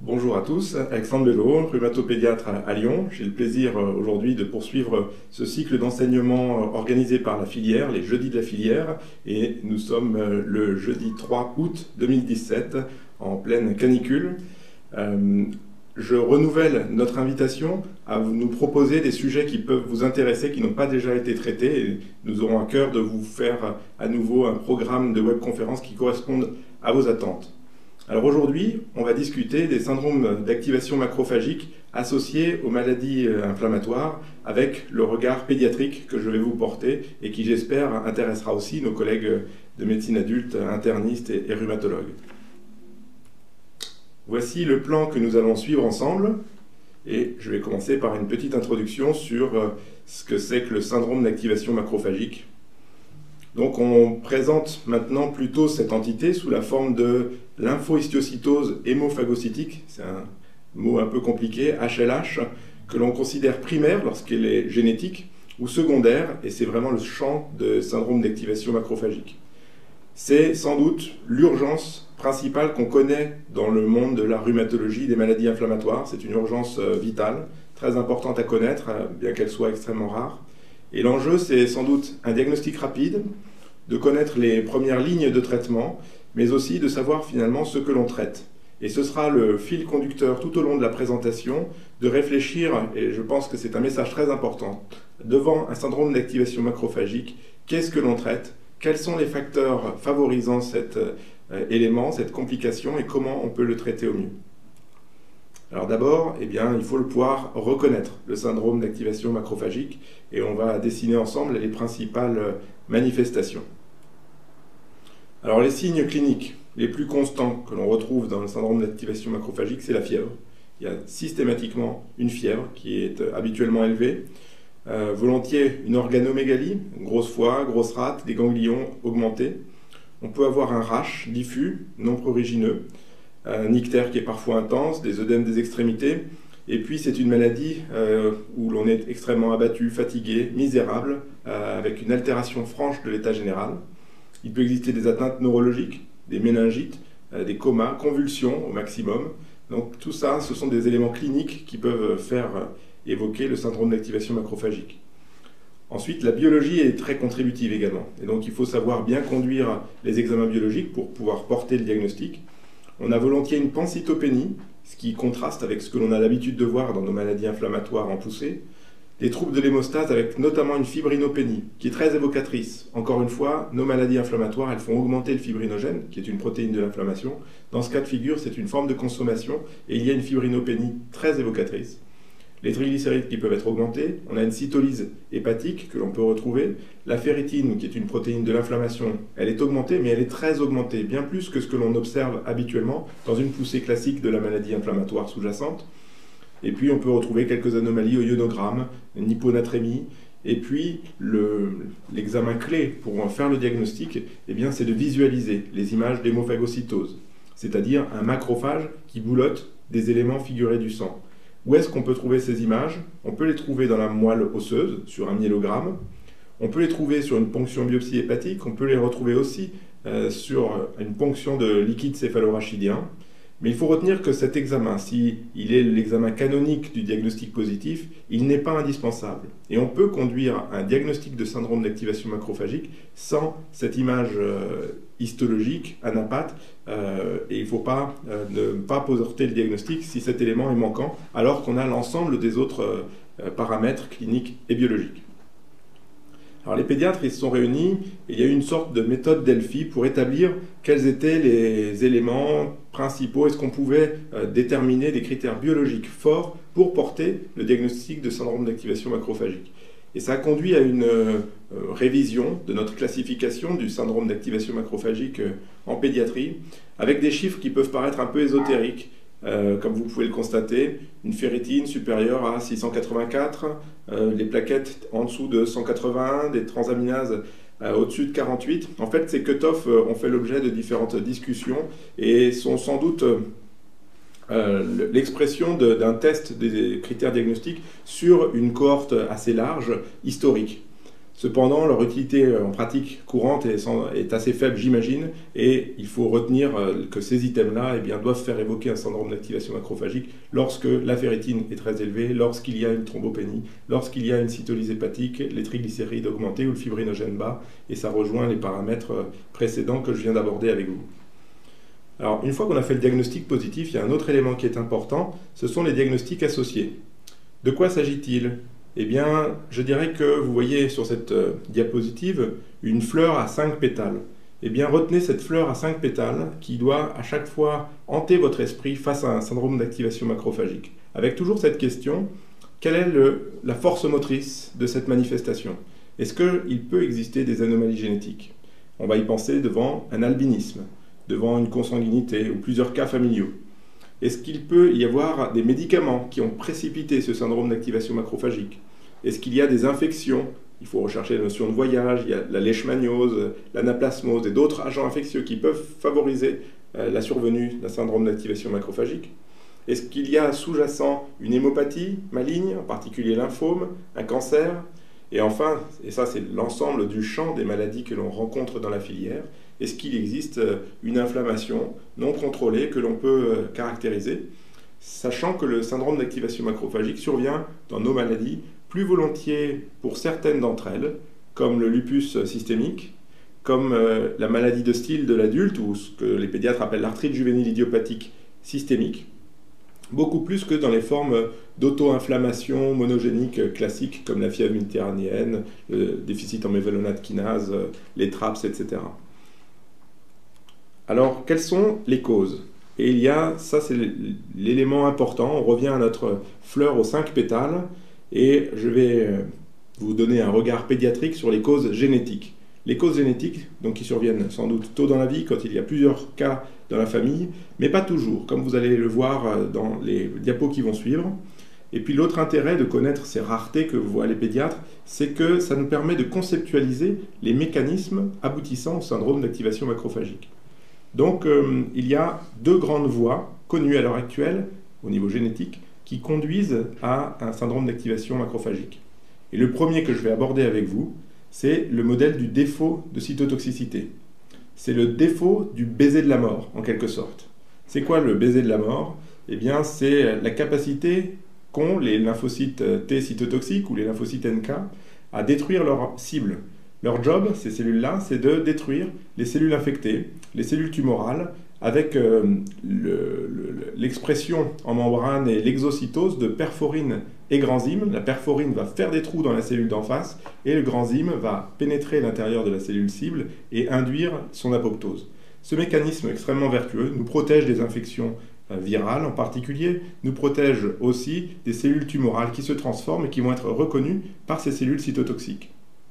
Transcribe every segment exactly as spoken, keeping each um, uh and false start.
Bonjour à tous, Alexandre Bello, rhumatopédiatre à Lyon. J'ai le plaisir aujourd'hui de poursuivre ce cycle d'enseignement organisé par la filière, les jeudis de la filière, et nous sommes le jeudi trois août deux mille dix-sept en pleine canicule. Euh, je renouvelle notre invitation à nous proposer des sujets qui peuvent vous intéresser, qui n'ont pas déjà été traités, et nous aurons à cœur de vous faire à nouveau un programme de webconférence qui corresponde à vos attentes. Alors aujourd'hui, on va discuter des syndromes d'activation macrophagique associés aux maladies inflammatoires avec le regard pédiatrique que je vais vous porter et qui, j'espère, intéressera aussi nos collègues de médecine adulte, internistes et, et rhumatologues. Voici le plan que nous allons suivre ensemble et je vais commencer par une petite introduction sur ce que c'est que le syndrome d'activation macrophagique. Donc on présente maintenant plutôt cette entité sous la forme de lymphohistiocytose hémophagocytique, c'est un mot un peu compliqué, H L H, que l'on considère primaire lorsqu'elle est génétique ou secondaire, et c'est vraiment le champ de syndrome d'activation macrophagique. C'est sans doute l'urgence principale qu'on connaît dans le monde de la rhumatologie des maladies inflammatoires. C'est une urgence vitale, très importante à connaître, bien qu'elle soit extrêmement rare. Et l'enjeu, c'est sans doute un diagnostic rapide, de connaître les premières lignes de traitement, mais aussi de savoir finalement ce que l'on traite. Et ce sera le fil conducteur tout au long de la présentation, de réfléchir, et je pense que c'est un message très important, devant un syndrome d'activation macrophagique, qu'est-ce que l'on traite, quels sont les facteurs favorisant cet euh, élément, cette complication, et comment on peut le traiter au mieux. Alors d'abord, eh bien, il faut le pouvoir reconnaître, le syndrome d'activation macrophagique, et on va dessiner ensemble les principales manifestations. Alors les signes cliniques les plus constants que l'on retrouve dans le syndrome d'activation macrophagique, c'est la fièvre. Il y a systématiquement une fièvre qui est habituellement élevée, euh, volontiers une organomégalie, une grosse foie, grosse rate, des ganglions augmentés. On peut avoir un rash diffus, non prurigineux, un ictère qui est parfois intense, des œdèmes des extrémités, et puis c'est une maladie euh, où l'on est extrêmement abattu, fatigué, misérable, euh, avec une altération franche de l'état général. Il peut exister des atteintes neurologiques, des méningites, euh, des comas, convulsions au maximum. Donc tout ça, ce sont des éléments cliniques qui peuvent faire euh, évoquer le syndrome d'activation macrophagique. Ensuite, la biologie est très contributive également, et donc il faut savoir bien conduire les examens biologiques pour pouvoir porter le diagnostic. On a volontiers une pancytopénie, ce qui contraste avec ce que l'on a l'habitude de voir dans nos maladies inflammatoires en poussée. Des troubles de l'hémostase avec notamment une fibrinopénie, qui est très évocatrice. Encore une fois, nos maladies inflammatoires, elles font augmenter le fibrinogène, qui est une protéine de l'inflammation. Dans ce cas de figure, c'est une forme de consommation, et il y a une fibrinopénie très évocatrice. Les triglycérides qui peuvent être augmentés, on a une cytolyse hépatique que l'on peut retrouver. La ferritine, qui est une protéine de l'inflammation, elle est augmentée, mais elle est très augmentée, bien plus que ce que l'on observe habituellement dans une poussée classique de la maladie inflammatoire sous-jacente. Et puis on peut retrouver quelques anomalies au ionogramme, une hyponatrémie. Et puis l'examen clé pour faire le diagnostic, eh bien, c'est de visualiser les images d'hémophagocytose, c'est-à-dire un macrophage qui boulotte des éléments figurés du sang. Où est-ce qu'on peut trouver ces images? On peut les trouver dans la moelle osseuse, sur un myélogramme. On peut les trouver sur une ponction biopsie hépatique. On peut les retrouver aussi euh, sur une ponction de liquide céphalorachidien. Mais il faut retenir que cet examen, s'il est l'examen canonique du diagnostic positif, il n'est pas indispensable. Et on peut conduire un diagnostic de syndrome d'activation macrophagique sans cette image euh, histologique, anapathe, euh, et il ne faut pas euh, ne pas porter le diagnostic si cet élément est manquant, alors qu'on a l'ensemble des autres euh, paramètres cliniques et biologiques. Alors les pédiatres, ils se sont réunis, et il y a eu une sorte de méthode Delphi pour établir quels étaient les éléments principaux, est-ce qu'on pouvait euh, déterminer des critères biologiques forts pour porter le diagnostic de syndrome d'activation macrophagique. Et ça a conduit à une euh, révision de notre classification du syndrome d'activation macrophagique euh, en pédiatrie, avec des chiffres qui peuvent paraître un peu ésotériques. Euh, comme vous pouvez le constater, une ferritine supérieure à six cent quatre-vingt-quatre, euh, les plaquettes en dessous de cent quatre-vingt-un, des transaminases euh, au-dessus de quarante-huit. En fait, ces cut-offs euh, ont fait l'objet de différentes discussions et sont sans doute euh, l'expression d'un test des critères diagnostiques sur une cohorte assez large, historique. Cependant, leur utilité en pratique courante est, est assez faible, j'imagine, et il faut retenir que ces items-là eh bien, doivent faire évoquer un syndrome d'activation macrophagique lorsque la ferritine est très élevée, lorsqu'il y a une thrombopénie, lorsqu'il y a une cytolyse hépatique, les triglycérides augmentés ou le fibrinogène bas, et ça rejoint les paramètres précédents que je viens d'aborder avec vous. Alors, une fois qu'on a fait le diagnostic positif, il y a un autre élément qui est important, ce sont les diagnostics associés. De quoi s'agit-il ? Eh bien, je dirais que vous voyez sur cette euh, diapositive une fleur à cinq pétales. Eh bien, retenez cette fleur à cinq pétales qui doit à chaque fois hanter votre esprit face à un syndrome d'activation macrophagique. Avec toujours cette question, quelle est le, la force motrice de cette manifestation? Est-ce qu'il peut exister des anomalies génétiques? On va y penser devant un albinisme, devant une consanguinité ou plusieurs cas familiaux. Est-ce qu'il peut y avoir des médicaments qui ont précipité ce syndrome d'activation macrophagique? Est-ce qu'il y a des infections? Il faut rechercher la notion de voyage, il y a la leishmaniose, l'anaplasmose et d'autres agents infectieux qui peuvent favoriser la survenue d'un syndrome d'activation macrophagique. Est-ce qu'il y a sous-jacent une hémopathie maligne, en particulier lymphome, un cancer? Et enfin, et ça c'est l'ensemble du champ des maladies que l'on rencontre dans la filière, est-ce qu'il existe une inflammation non contrôlée que l'on peut caractériser, sachant que le syndrome d'activation macrophagique survient dans nos maladies plus volontiers pour certaines d'entre elles, comme le lupus systémique, comme la maladie de style de l'adulte, ou ce que les pédiatres appellent l'arthrite juvénile idiopathique systémique, beaucoup plus que dans les formes d'auto-inflammation monogénique classiques comme la fièvre méditerranéenne, le déficit en mévalonate kinase, les TRAPS, et cetera. Alors, quelles sont les causes? Et il y a, ça c'est l'élément important, on revient à notre fleur aux cinq pétales, et je vais vous donner un regard pédiatrique sur les causes génétiques. Les causes génétiques, donc qui surviennent sans doute tôt dans la vie, quand il y a plusieurs cas dans la famille, mais pas toujours, comme vous allez le voir dans les diapos qui vont suivre. Et puis l'autre intérêt de connaître ces raretés que voient les pédiatres, c'est que ça nous permet de conceptualiser les mécanismes aboutissant au syndrome d'activation macrophagique. Donc euh, il y a deux grandes voies connues à l'heure actuelle, au niveau génétique, qui conduisent à un syndrome d'activation macrophagique. Et le premier que je vais aborder avec vous, c'est le modèle du défaut de cytotoxicité. C'est le défaut du baiser de la mort, en quelque sorte. C'est quoi le baiser de la mort? Eh bien, c'est la capacité qu'ont les lymphocytes T cytotoxiques ou les lymphocytes N K à détruire leur cible. Leur job, ces cellules-là, c'est de détruire les cellules infectées, les cellules tumorales, avec euh, l'expression en membrane et l'exocytose de perforine et granzyme. La perforine va faire des trous dans la cellule d'en face et le granzyme va pénétrer l'intérieur de la cellule cible et induire son apoptose. Ce mécanisme extrêmement vertueux nous protège des infections euh, virales en particulier, nous protège aussi des cellules tumorales qui se transforment et qui vont être reconnues par ces cellules cytotoxiques.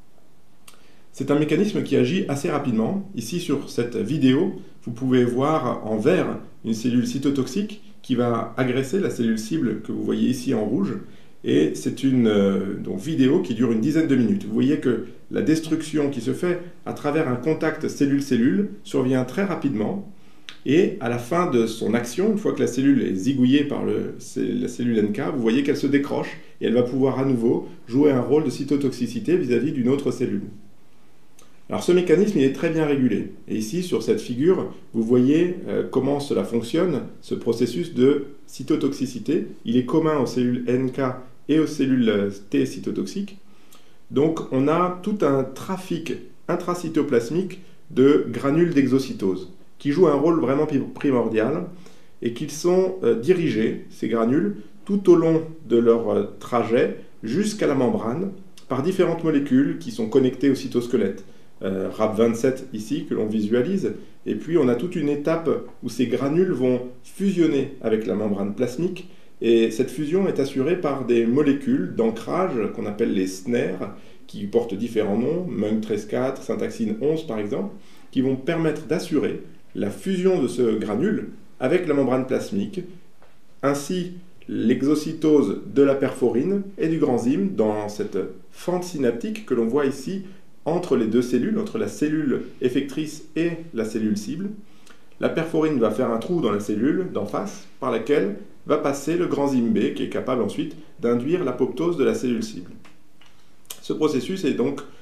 C'est un mécanisme qui agit assez rapidement. Ici, sur cette vidéo, vous pouvez voir en vert une cellule cytotoxique qui va agresser la cellule cible que vous voyez ici en rouge. Et c'est une euh, donc, vidéo qui dure une dizaine de minutes. Vous voyez que la destruction qui se fait à travers un contact cellule-cellule survient très rapidement. Et à la fin de son action, une fois que la cellule est zigouillée par le, la cellule N K, vous voyez qu'elle se décroche et elle va pouvoir à nouveau jouer un rôle de cytotoxicité vis-à-vis d'une autre cellule. Alors ce mécanisme il est très bien régulé. Et ici, sur cette figure, vous voyez euh, comment cela fonctionne, ce processus de cytotoxicité. Il est commun aux cellules N K et aux cellules T cytotoxiques. Donc on a tout un trafic intracytoplasmique de granules d'exocytose qui jouent un rôle vraiment primordial et qui sont euh, dirigés, ces granules, tout au long de leur euh, trajet jusqu'à la membrane par différentes molécules qui sont connectées au cytosquelette. Euh, R A P vingt-sept ici que l'on visualise, et puis on a toute une étape où ces granules vont fusionner avec la membrane plasmique, et cette fusion est assurée par des molécules d'ancrage qu'on appelle les S N E R, qui portent différents noms, M U N C treize quatre, syntaxine onze par exemple, qui vont permettre d'assurer la fusion de ce granule avec la membrane plasmique, ainsi l'exocytose de la perforine et du granzyme dans cette fente synaptique que l'on voit ici entre les deux cellules, entre la cellule effectrice et la cellule cible. La perforine va faire un trou dans la cellule d'en face, par laquelle va passer le granzyme B, qui est capable ensuite d'induire l'apoptose de la cellule cible. Ce processus est donc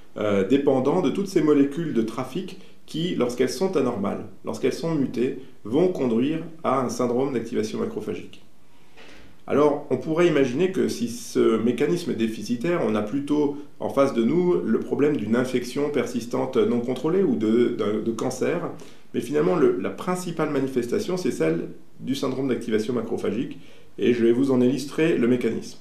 euh, dépendant de toutes ces molécules de trafic qui, lorsqu'elles sont anormales, lorsqu'elles sont mutées, vont conduire à un syndrome d'activation macrophagique. Alors, on pourrait imaginer que si ce mécanisme est déficitaire, on a plutôt en face de nous le problème d'une infection persistante non contrôlée ou de, de, de cancer. Mais finalement, le, la principale manifestation, c'est celle du syndrome d'activation macrophagique. Et je vais vous en illustrer le mécanisme.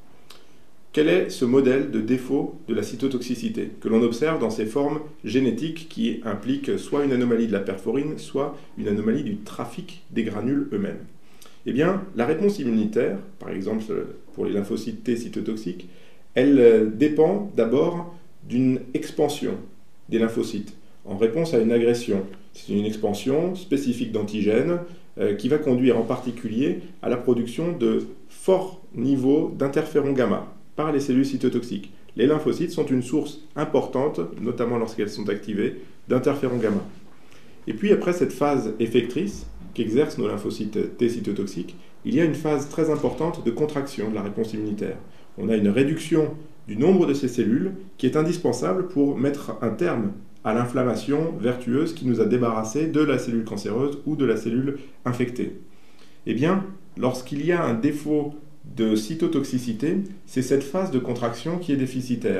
Quel est ce modèle de défaut de la cytotoxicité que l'on observe dans ces formes génétiques qui impliquent soit une anomalie de la perforine, soit une anomalie du trafic des granules eux-mêmes? Eh bien, la réponse immunitaire, par exemple pour les lymphocytes T cytotoxiques, elle dépend d'abord d'une expansion des lymphocytes en réponse à une agression. C'est une expansion spécifique d'antigènes euh, qui va conduire en particulier à la production de forts niveaux d'interféron gamma par les cellules cytotoxiques. Les lymphocytes sont une source importante, notamment lorsqu'elles sont activées, d'interféron gamma. Et puis après cette phase effectrice qu'exercent nos lymphocytes T cytotoxiques, il y a une phase très importante de contraction de la réponse immunitaire. On a une réduction du nombre de ces cellules qui est indispensable pour mettre un terme à l'inflammation vertueuse qui nous a débarrassés de la cellule cancéreuse ou de la cellule infectée. Eh bien, lorsqu'il y a un défaut de cytotoxicité, c'est cette phase de contraction qui est déficitaire.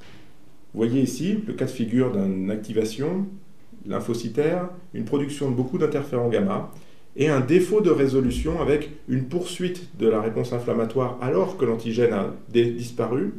Vous voyez ici le cas de figure d'une activation lymphocytaire, une production de beaucoup d'interférons gamma et un défaut de résolution avec une poursuite de la réponse inflammatoire alors que l'antigène a disparu,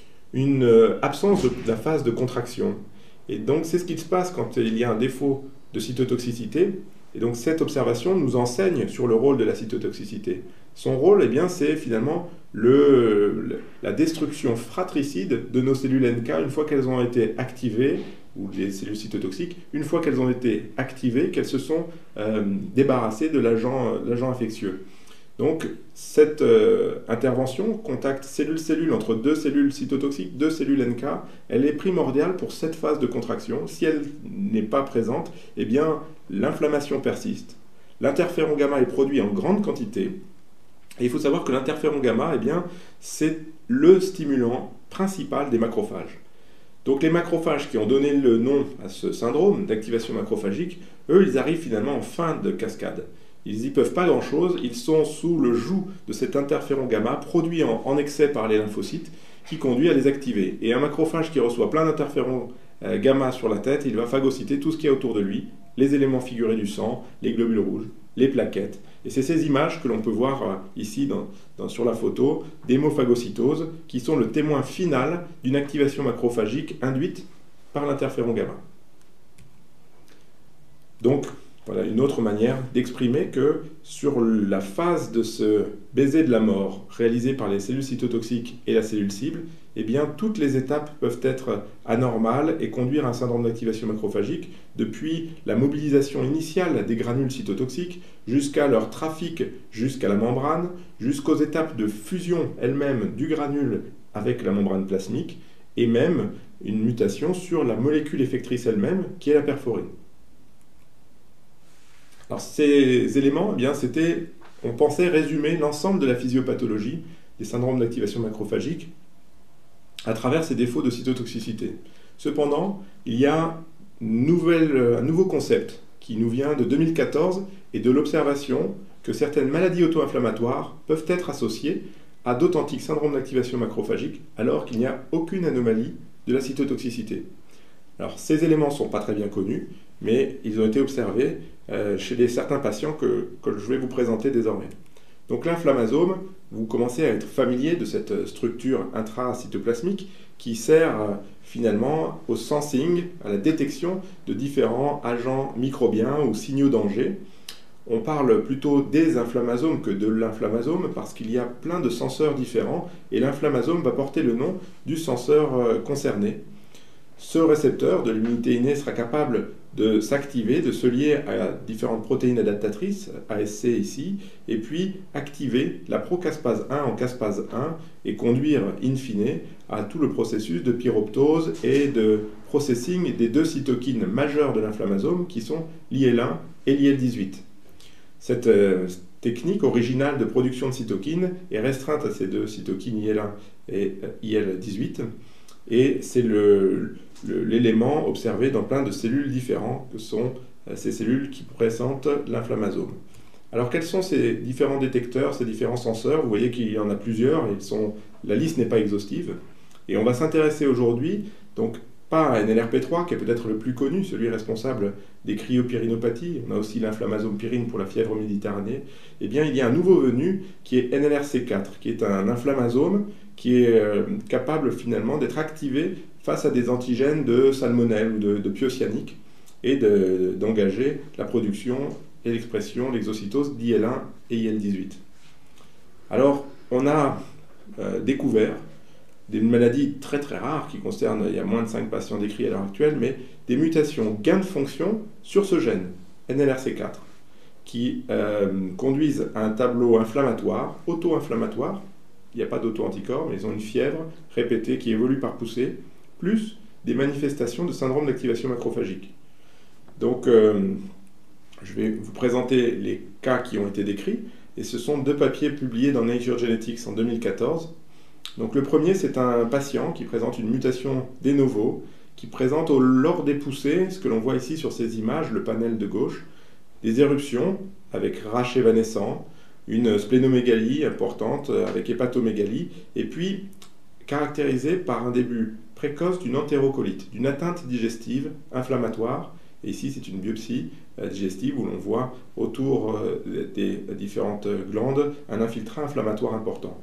une absence de la phase de contraction. Et donc c'est ce qui se passe quand il y a un défaut de cytotoxicité. Et donc cette observation nous enseigne sur le rôle de la cytotoxicité. Son rôle, eh bien, c'est finalement le, le, la destruction fratricide de nos cellules N K une fois qu'elles ont été activées, ou les cellules cytotoxiques, une fois qu'elles ont été activées, qu'elles se sont euh, débarrassées de l'agent infectieux. Donc cette euh, intervention, contact cellule-cellule entre deux cellules cytotoxiques, deux cellules N K, elle est primordiale pour cette phase de contraction. Si elle n'est pas présente, eh bien l'inflammation persiste. L'interféron gamma est produit en grande quantité. Et il faut savoir que l'interféron gamma, eh bien, c'est le stimulant principal des macrophages. Donc les macrophages qui ont donné le nom à ce syndrome d'activation macrophagique, eux, ils arrivent finalement en fin de cascade. Ils n'y peuvent pas grand-chose, ils sont sous le joug de cet interféron gamma produit en, en excès par les lymphocytes qui conduit à les activer. Et un macrophage qui reçoit plein d'interférons euh, gamma sur la tête, il va phagocyter tout ce qu'il y a autour de lui, les éléments figurés du sang, les globules rouges, les plaquettes. Et c'est ces images que l'on peut voir euh, ici dans, dans, sur la photo d'hémophagocytose qui sont le témoin final d'une activation macrophagique induite par l'interféron gamma. Donc, voilà une autre manière d'exprimer que sur la phase de ce baiser de la mort réalisé par les cellules cytotoxiques et la cellule cible, eh bien, toutes les étapes peuvent être anormales et conduire à un syndrome d'activation macrophagique, depuis la mobilisation initiale des granules cytotoxiques jusqu'à leur trafic jusqu'à la membrane, jusqu'aux étapes de fusion elles-mêmes du granule avec la membrane plasmique, et même une mutation sur la molécule effectrice elle-même, qui est la perforine. Alors ces éléments, eh bien, c'était, on pensait résumer l'ensemble de la physiopathologie des syndromes d'activation macrophagique à travers ces défauts de cytotoxicité. Cependant, il y a une nouvelle, un nouveau concept qui nous vient de deux mille quatorze et de l'observation que certaines maladies auto-inflammatoires peuvent être associées à d'authentiques syndromes d'activation macrophagique alors qu'il n'y a aucune anomalie de la cytotoxicité. Alors ces éléments ne sont pas très bien connus, mais ils ont été observés euh, chez des, certains patients que, que je vais vous présenter désormais. Donc l'inflammasome, vous commencez à être familier de cette structure intracytoplasmique qui sert euh, finalement au sensing, à la détection de différents agents microbiens ou signaux danger. On parle plutôt des inflammasomes que de l'inflammasome parce qu'il y a plein de senseurs différents et l'inflammasome va porter le nom du senseur euh, concerné. Ce récepteur de l'immunité innée sera capable de s'activer, de se lier à différentes protéines adaptatrices, A S C ici, et puis activer la procaspase un en caspase un et conduire in fine à tout le processus de pyroptose et de processing des deux cytokines majeures de l'inflammasome qui sont l'I L un et l'I L dix-huit. Cette euh, technique originale de production de cytokines est restreinte à ces deux cytokines I L un et I L dix-huit. Et c'est l'élément observé dans plein de cellules différentes, que sont ces cellules qui présentent l'inflammasome. Alors quels sont ces différents détecteurs, ces différents senseurs? Vous voyez qu'il y en a plusieurs, et ils sont, la liste n'est pas exhaustive. Et on va s'intéresser aujourd'hui, donc pas à N L R P trois, qui est peut-être le plus connu, celui responsable des cryopyrinopathies, on a aussi l'inflammasome pyrine pour la fièvre méditerranée. Eh bien, il y a un nouveau venu qui est N L R C quatre, qui est un inflammasome qui est euh, capable finalement d'être activé face à des antigènes de salmonelle ou de, de pyocyanique et d'engager de, la production et l'expression, l'exocytose d'I L un et I L dix-huit. Alors, on a euh, découvert des maladies très très rares qui concernent, il y a moins de cinq patients décrits à l'heure actuelle, mais des mutations gain de fonction sur ce gène, N L R C quatre, qui euh, conduisent à un tableau inflammatoire, auto-inflammatoire. Il n'y a pas d'auto-anticorps, mais ils ont une fièvre répétée qui évolue par poussée, plus des manifestations de syndrome d'activation macrophagique. Donc, euh, je vais vous présenter les cas qui ont été décrits, et ce sont deux papiers publiés dans Nature Genetics en deux mille quatorze. Donc le premier, c'est un patient qui présente une mutation de novo, qui présente au, lors des poussées, ce que l'on voit ici sur ces images, le panel de gauche, des éruptions avec rash évanescent, une splénomégalie importante avec hépatomégalie, et puis caractérisée par un début précoce d'une entérocolite, d'une atteinte digestive inflammatoire. Et ici, c'est une biopsie digestive où l'on voit autour des différentes glandes un infiltrat inflammatoire important.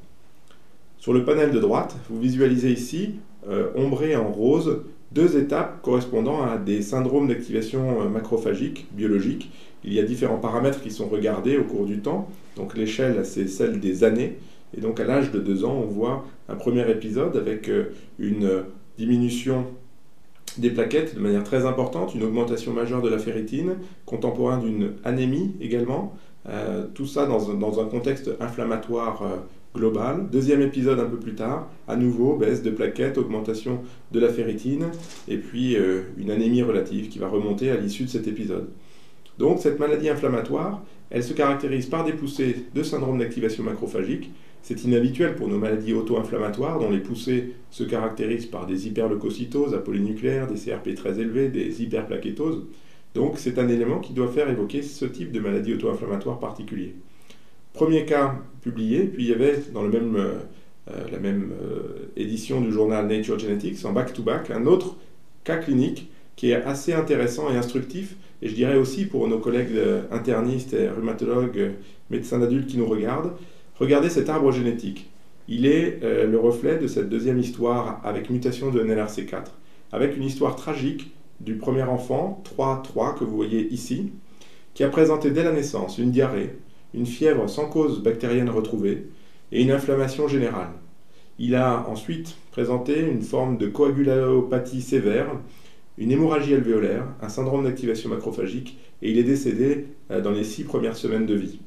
Sur le panel de droite, vous visualisez ici, euh, ombré en rose, deux étapes correspondant à des syndromes d'activation macrophagique biologique. Il y a différents paramètres qui sont regardés au cours du temps. Donc l'échelle, c'est celle des années. Et donc à l'âge de deux ans, on voit un premier épisode avec une diminution des plaquettes de manière très importante, une augmentation majeure de la ferritine, contemporain d'une anémie également. Euh, tout ça dans un, dans un contexte inflammatoire euh, global. Deuxième épisode un peu plus tard, à nouveau baisse de plaquettes, augmentation de la ferritine, et puis euh, une anémie relative qui va remonter à l'issue de cet épisode. Donc cette maladie inflammatoire, elle se caractérise par des poussées de syndrome d'activation macrophagique. C'est inhabituel pour nos maladies auto-inflammatoires dont les poussées se caractérisent par des hyperleucocytoses apolynucléaires, des C R P très élevés, des hyperplaquettoses. Donc c'est un élément qui doit faire évoquer ce type de maladie auto-inflammatoire particulier. Premier cas publié, puis il y avait dans le même, euh, la même euh, édition du journal Nature Genetics, en back-to-back, un autre cas clinique qui est assez intéressant et instructif, et je dirais aussi pour nos collègues internistes et rhumatologues, médecins d'adultes qui nous regardent, regardez cet arbre génétique. Il est euh, le reflet de cette deuxième histoire avec mutation de N L R C quatre, avec une histoire tragique du premier enfant, trois trois, que vous voyez ici, qui a présenté dès la naissance une diarrhée, une fièvre sans cause bactérienne retrouvée et une inflammation générale. Il a ensuite présenté une forme de coagulopathie sévère, une hémorragie alvéolaire, un syndrome d'activation macrophagique, et il est décédé dans les six premières semaines de vie.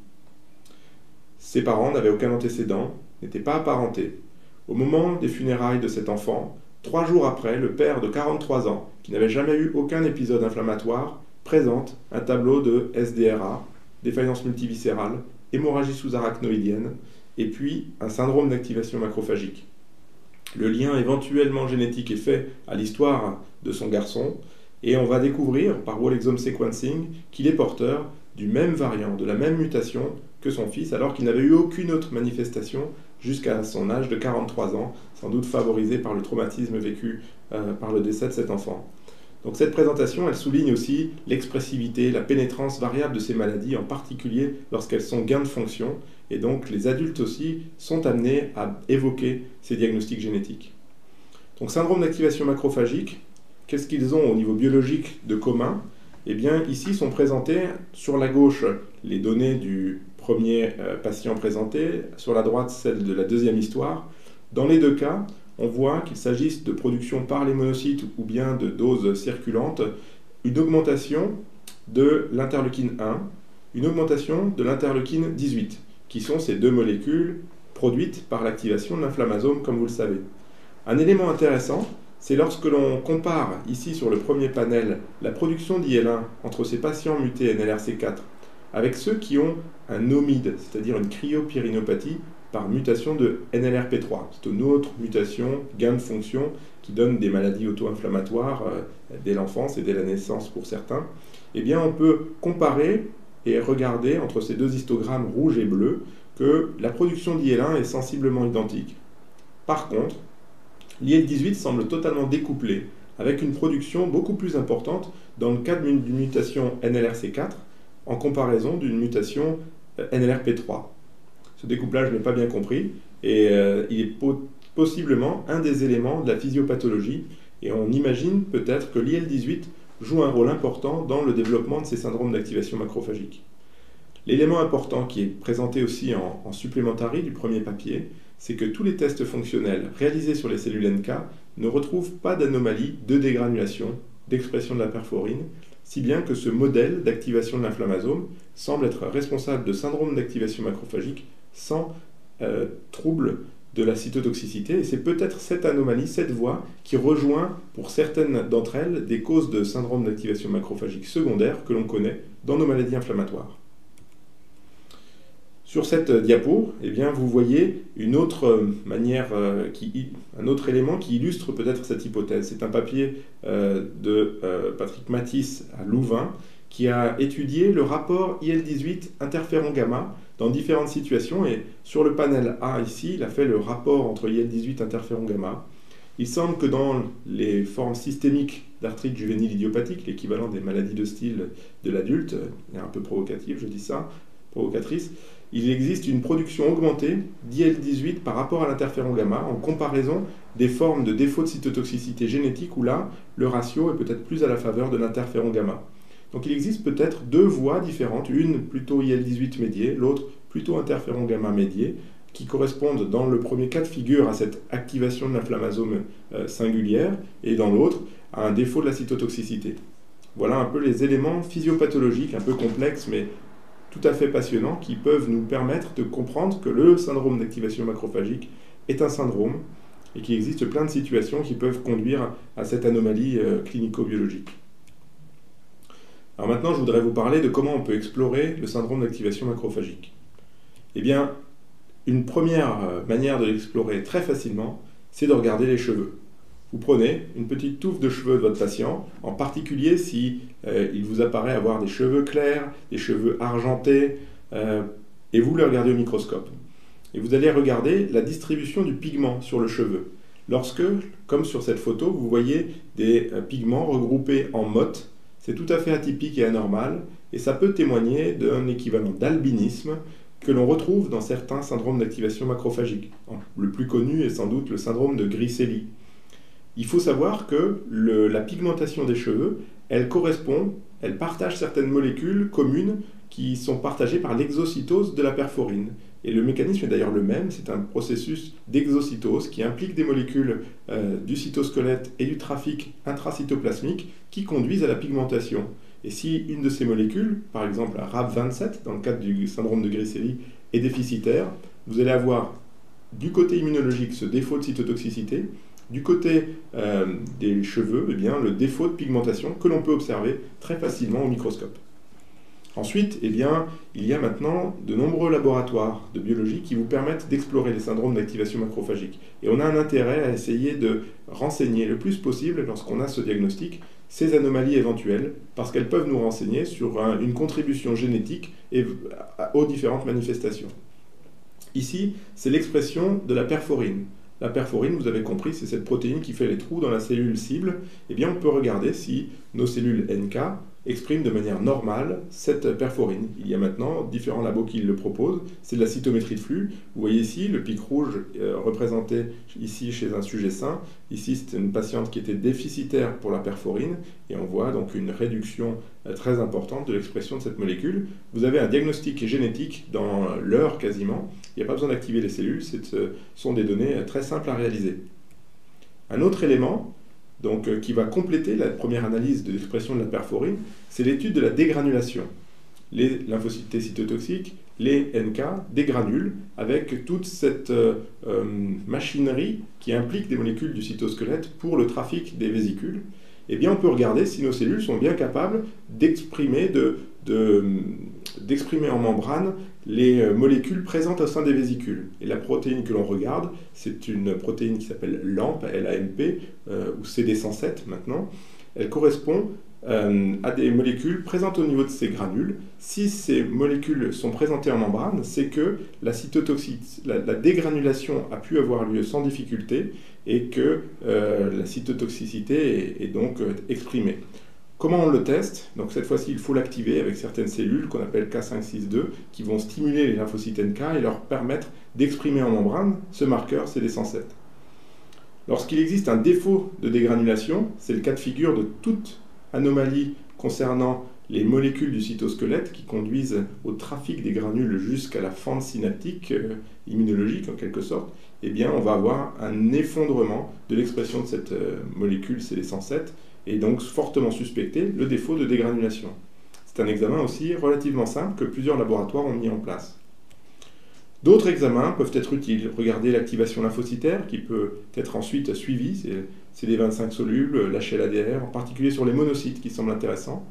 Ses parents n'avaient aucun antécédent, n'étaient pas apparentés. Au moment des funérailles de cet enfant, trois jours après, le père de quarante-trois ans, qui n'avait jamais eu aucun épisode inflammatoire, présente un tableau de S D R A, défaillance multiviscérale, hémorragie sous-arachnoïdienne, et puis un syndrome d'activation macrophagique. Le lien éventuellement génétique est fait à l'histoire de son garçon, et on va découvrir par whole exome sequencing qu'il est porteur du même variant, de la même mutation que son fils, alors qu'il n'avait eu aucune autre manifestation jusqu'à son âge de quarante-trois ans, sans doute favorisé par le traumatisme vécu euh, par le décès de cet enfant. Donc cette présentation, elle souligne aussi l'expressivité, la pénétrance variable de ces maladies, en particulier lorsqu'elles sont gain de fonction, et donc les adultes aussi sont amenés à évoquer ces diagnostics génétiques. Donc syndrome d'activation macrophagique, qu'est-ce qu'ils ont au niveau biologique de commun? Eh bien ici sont présentées sur la gauche les données du premier euh, patient présenté, sur la droite celle de la deuxième histoire. Dans les deux cas, on voit qu'il s'agisse de production par les monocytes ou bien de doses circulantes, une augmentation de l'interleukine un, une augmentation de l'interleukine dix-huit, qui sont ces deux molécules produites par l'activation de l'inflammasome, comme vous le savez. Un élément intéressant, c'est lorsque l'on compare ici sur le premier panel la production d'I L un entre ces patients mutés N L R C quatre avec ceux qui ont un omide, c'est-à-dire une cryopyrinopathie par mutation de N L R P trois. C'est une autre mutation, gain de fonction, qui donne des maladies auto-inflammatoires euh, dès l'enfance et dès la naissance pour certains. Eh bien, on peut comparer et regarder entre ces deux histogrammes rouge et bleu que la production d'I L un est sensiblement identique. Par contre, l'I L dix-huit semble totalement découplé, avec une production beaucoup plus importante dans le cas d'une mutation N L R C quatre en comparaison d'une mutation N L R P trois. Ce découplage n'est pas bien compris et euh, il est po possiblement un des éléments de la physiopathologie et on imagine peut-être que l'I L dix-huit joue un rôle important dans le développement de ces syndromes d'activation macrophagique. L'élément important qui est présenté aussi en, en supplémentaire du premier papier, c'est que tous les tests fonctionnels réalisés sur les cellules N K ne retrouvent pas d'anomalie de dégranulation, d'expression de la perforine, si bien que ce modèle d'activation de l'inflammasome semble être responsable de syndrome d'activation macrophagique sans euh, trouble de la cytotoxicité. Et c'est peut-être cette anomalie, cette voie, qui rejoint pour certaines d'entre elles des causes de syndrome d'activation macrophagique secondaire que l'on connaît dans nos maladies inflammatoires. Sur cette diapo, eh bien, vous voyez une autre manière, euh, qui, un autre élément qui illustre peut-être cette hypothèse. C'est un papier euh, de euh, Patrick Matisse à Louvain qui a étudié le rapport I L dix-huit interféron gamma dans différentes situations. Et sur le panel A ici, il a fait le rapport entre I L dix-huit interféron gamma. Il semble que dans les formes systémiques d'arthrite juvénile idiopathique, l'équivalent des maladies de style de l'adulte, un peu provocative, je dis ça, provocatrice, il existe une production augmentée d'I L dix-huit par rapport à l'interféron gamma en comparaison des formes de défaut de cytotoxicité génétique où là, le ratio est peut-être plus à la faveur de l'interféron gamma. Donc il existe peut-être deux voies différentes, une plutôt I L dix-huit médiée, l'autre plutôt interféron gamma médiée, qui correspondent dans le premier cas de figure à cette activation de l'inflammasome euh, singulière et dans l'autre à un défaut de la cytotoxicité. Voilà un peu les éléments physiopathologiques un peu complexes mais tout à fait passionnants qui peuvent nous permettre de comprendre que le syndrome d'activation macrophagique est un syndrome et qu'il existe plein de situations qui peuvent conduire à cette anomalie euh, clinico-biologique. Alors maintenant, je voudrais vous parler de comment on peut explorer le syndrome d'activation macrophagique. Eh bien, une première manière de l'explorer très facilement, c'est de regarder les cheveux. Vous prenez une petite touffe de cheveux de votre patient, en particulier si euh, il vous apparaît avoir des cheveux clairs, des cheveux argentés, euh, et vous le regardez au microscope. Et vous allez regarder la distribution du pigment sur le cheveu. Lorsque, comme sur cette photo, vous voyez des euh, pigments regroupés en mottes, c'est tout à fait atypique et anormal, et ça peut témoigner d'un équivalent d'albinisme que l'on retrouve dans certains syndromes d'activation macrophagique. Le plus connu est sans doute le syndrome de Griscelli. Il faut savoir que le, la pigmentation des cheveux, elle correspond, elle partage certaines molécules communes qui sont partagées par l'exocytose de la perforine. Et le mécanisme est d'ailleurs le même, c'est un processus d'exocytose qui implique des molécules euh, du cytosquelette et du trafic intracytoplasmique qui conduisent à la pigmentation. Et si une de ces molécules, par exemple la R A B vingt-sept, dans le cadre du syndrome de Griscelli, est déficitaire, vous allez avoir du côté immunologique ce défaut de cytotoxicité, du côté euh, des cheveux, eh bien, le défaut de pigmentation que l'on peut observer très facilement au microscope. Ensuite, eh bien, il y a maintenant de nombreux laboratoires de biologie qui vous permettent d'explorer les syndromes d'activation macrophagique. Et on a un intérêt à essayer de renseigner le plus possible, lorsqu'on a ce diagnostic, ces anomalies éventuelles, parce qu'elles peuvent nous renseigner sur un, une contribution génétique et, à, aux différentes manifestations. Ici, c'est l'expression de la perforine. La perforine, vous avez compris, c'est cette protéine qui fait les trous dans la cellule cible. Eh bien, on peut regarder si nos cellules N K expriment de manière normale cette perforine. Il y a maintenant différents labos qui le proposent. C'est de la cytométrie de flux. Vous voyez ici le pic rouge euh, représenté ici chez un sujet sain. Ici, c'était une patiente qui était déficitaire pour la perforine. Et on voit donc une réduction euh, très importante de l'expression de cette molécule. Vous avez un diagnostic génétique dans l'heure quasiment. Il n'y a pas besoin d'activer les cellules. Ce sont des données très simples à réaliser. Un autre élément donc, euh, qui va compléter la première analyse de l'expression de la perforine, c'est l'étude de la dégranulation. Les lymphocytes T cytotoxiques, les N K, dégranulent avec toute cette euh, euh, machinerie qui implique des molécules du cytosquelette pour le trafic des vésicules. Eh bien, on peut regarder si nos cellules sont bien capables d'exprimer de, de, d'exprimer en membrane les molécules présentes au sein des vésicules. Et la protéine que l'on regarde, c'est une protéine qui s'appelle LAMP, L A M P, euh, ou C D cent sept maintenant. Elle correspond euh, à des molécules présentes au niveau de ces granules. Si ces molécules sont présentées en membrane, c'est que la, la, la dégranulation a pu avoir lieu sans difficulté et que euh, la cytotoxicité est, est donc euh, exprimée. Comment on le teste? Donc cette fois-ci, il faut l'activer avec certaines cellules qu'on appelle K cinq six deux qui vont stimuler les lymphocytes N K et leur permettre d'exprimer en membrane ce marqueur C D cent sept. Lorsqu'il existe un défaut de dégranulation, c'est le cas de figure de toute anomalie concernant les molécules du cytosquelette qui conduisent au trafic des granules jusqu'à la fente synaptique, euh, immunologique en quelque sorte, eh bien on va avoir un effondrement de l'expression de cette euh, molécule C D cent sept et donc fortement suspecter le défaut de dégranulation. C'est un examen aussi relativement simple que plusieurs laboratoires ont mis en place. D'autres examens peuvent être utiles. Regardez l'activation lymphocytaire qui peut être ensuite suivie, c'est C D vingt-cinq soluble, l'H L A D R, en particulier sur les monocytes qui semblent intéressants.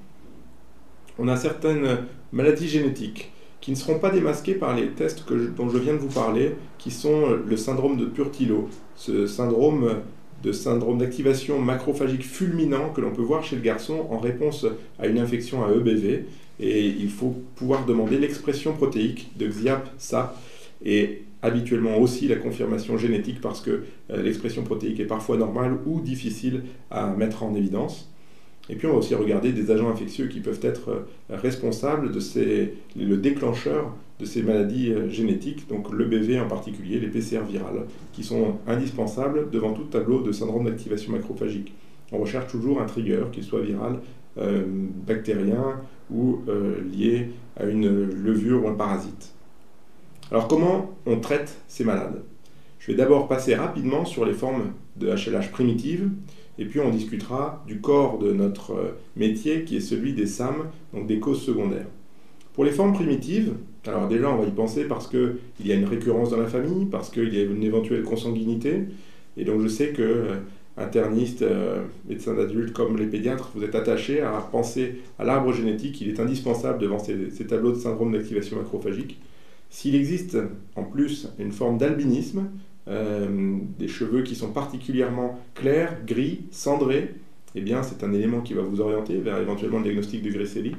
On a certaines maladies génétiques qui ne seront pas démasquées par les tests que je, dont je viens de vous parler, qui sont le syndrome de Purtilo, ce syndrome de syndrome d'activation macrophagique fulminant que l'on peut voir chez le garçon en réponse à une infection à E B V. Et il faut pouvoir demander l'expression protéique de X I A P, S A P, et habituellement aussi la confirmation génétique parce que euh, l'expression protéique est parfois normale ou difficile à mettre en évidence. Et puis on va aussi regarder des agents infectieux qui peuvent être euh, responsables de ces, le déclencheur de ces maladies euh, génétiques, donc l'E B V en particulier, les P C R virales, qui sont indispensables devant tout tableau de syndrome d'activation macrophagique. On recherche toujours un trigger, qu'il soit viral, euh, bactérien ou euh, lié à une levure ou un parasite. Alors comment on traite ces malades? Je vais d'abord passer rapidement sur les formes de H L H primitives, et puis on discutera du corps de notre métier qui est celui des S A M, donc des causes secondaires. Pour les formes primitives, alors déjà on va y penser parce qu'il y a une récurrence dans la famille, parce qu'il y a une éventuelle consanguinité, et donc je sais que euh, internistes, euh, médecins d'adultes comme les pédiatres, vous êtes attachés à penser à l'arbre génétique. Il est indispensable devant ces, ces tableaux de syndrome d'activation macrophagique. S'il existe en plus une forme d'albinisme, euh, des cheveux qui sont particulièrement clairs, gris, cendrés, eh bien c'est un élément qui va vous orienter vers éventuellement le diagnostic de Griscelli.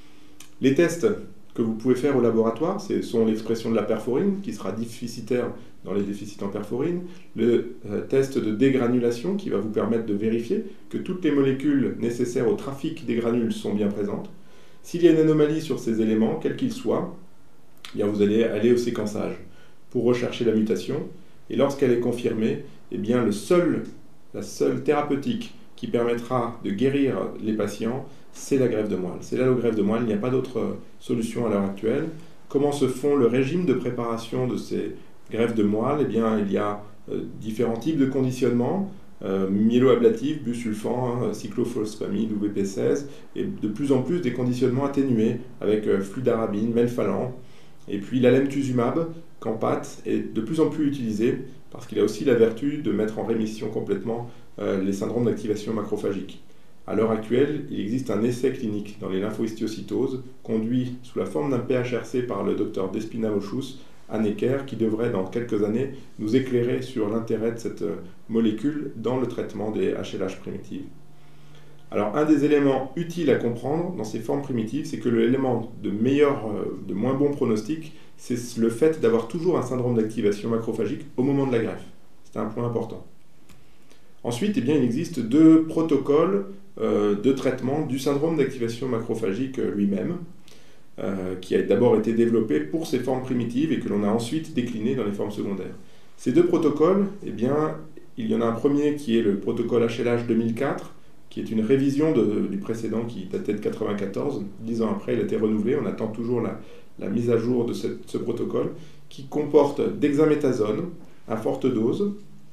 Les tests que vous pouvez faire au laboratoire, ce sont l'expression de la perforine, qui sera déficitaire dans les déficits en perforine, le euh, test de dégranulation, qui va vous permettre de vérifier que toutes les molécules nécessaires au trafic des granules sont bien présentes. S'il y a une anomalie sur ces éléments, quel qu'il soit, eh bien vous allez aller au séquençage pour rechercher la mutation, et lorsqu'elle est confirmée, eh bien le seul, la seule thérapeutique qui permettra de guérir les patients, c'est la greffe de moelle. C'est l'allogreffe de moelle, il n'y a pas d'autre solution à l'heure actuelle. Comment se font le régime de préparation de ces greffes de moelle? Eh bien, il y a euh, différents types de conditionnement, euh, myéloablatif, busulfan, hein, cyclophosphamide ou V P seize, et de plus en plus des conditionnements atténués avec euh, fludarabine, melphalan, et puis l'alemtuzumab, Campat, est de plus en plus utilisé parce qu'il a aussi la vertu de mettre en rémission complètement euh, les syndromes d'activation macrophagique. À l'heure actuelle, il existe un essai clinique dans les lymphohistiocytoses conduit sous la forme d'un P H R C par le docteur Despina-Moschus à Necker qui devrait dans quelques années nous éclairer sur l'intérêt de cette molécule dans le traitement des H L H primitives. Alors un des éléments utiles à comprendre dans ces formes primitives, c'est que l'élément de meilleur, de moins bon pronostic, c'est le fait d'avoir toujours un syndrome d'activation macrophagique au moment de la greffe. C'est un point important. Ensuite, eh bien, il existe deux protocoles euh, de traitement du syndrome d'activation macrophagique lui-même, euh, qui a d'abord été développé pour ces formes primitives et que l'on a ensuite décliné dans les formes secondaires. Ces deux protocoles, eh bien, il y en a un premier qui est le protocole H L H deux mille quatre, qui est une révision de, du précédent qui datait de mille neuf cent quatre-vingt-quatorze. Dix ans après, il a été renouvelé. On attend toujours la, la mise à jour de cette, ce protocole, qui comporte dexaméthasone à forte dose.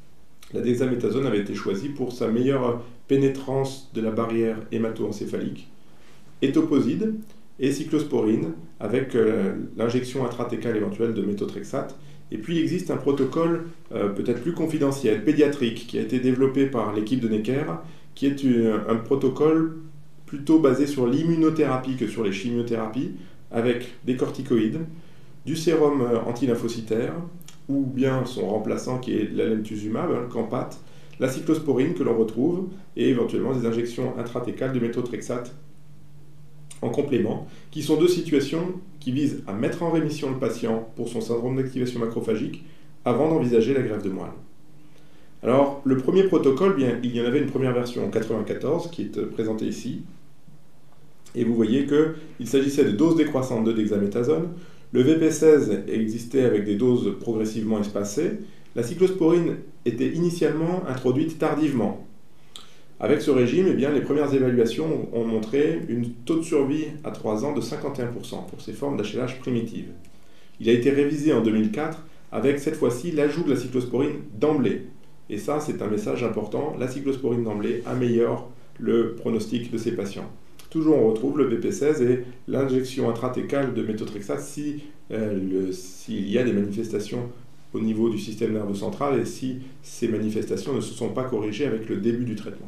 La dexaméthasone avait été choisie pour sa meilleure pénétrance de la barrière hémato-encéphalique, étoposide et cyclosporine avec euh, l'injection intratécale éventuelle de méthotrexate. Et puis il existe un protocole euh, peut-être plus confidentiel, pédiatrique, qui a été développé par l'équipe de Necker, qui est une, un protocole plutôt basé sur l'immunothérapie que sur les chimiothérapies, avec des corticoïdes, du sérum anti-lymphocytaire, ou bien son remplaçant qui est l'alemtuzumab, le Campat, la cyclosporine que l'on retrouve, et éventuellement des injections intratécales de méthotrexate en complément, qui sont deux situations qui visent à mettre en rémission le patient pour son syndrome d'activation macrophagique avant d'envisager la greffe de moelle. Alors, le premier protocole, bien, il y en avait une première version en mille neuf cent quatre-vingt-quatorze qui est présentée ici, et vous voyez qu'il s'agissait de doses décroissantes de dexaméthasone. Le V P seize existait avec des doses progressivement espacées. La cyclosporine était initialement introduite tardivement. Avec ce régime, eh bien, les premières évaluations ont montré un taux de survie à trois ans de cinquante et un pour cent pour ces formes d'H L H primitives. Il a été révisé en deux mille quatre avec cette fois-ci l'ajout de la cyclosporine d'emblée. Et ça, c'est un message important. La cyclosporine d'emblée améliore le pronostic de ces patients. Toujours, on retrouve le V P seize et l'injection intratécale de méthotrexate si, euh, s'il y a des manifestations au niveau du système nerveux central et si ces manifestations ne se sont pas corrigées avec le début du traitement.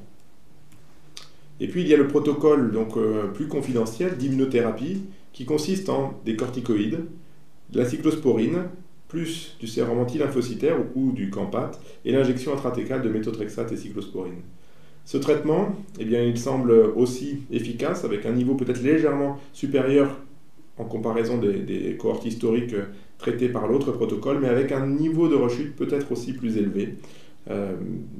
Et puis, il y a le protocole donc, euh, plus confidentiel d'immunothérapie qui consiste en des corticoïdes, de la cyclosporine, plus du sérum anti-lymphocytaire ou, ou du Campat, et l'injection intratécale de méthotrexate et cyclosporine. Ce traitement, eh bien, il semble aussi efficace, avec un niveau peut-être légèrement supérieur en comparaison des, des cohortes historiques traitées par l'autre protocole, mais avec un niveau de rechute peut-être aussi plus élevé, euh,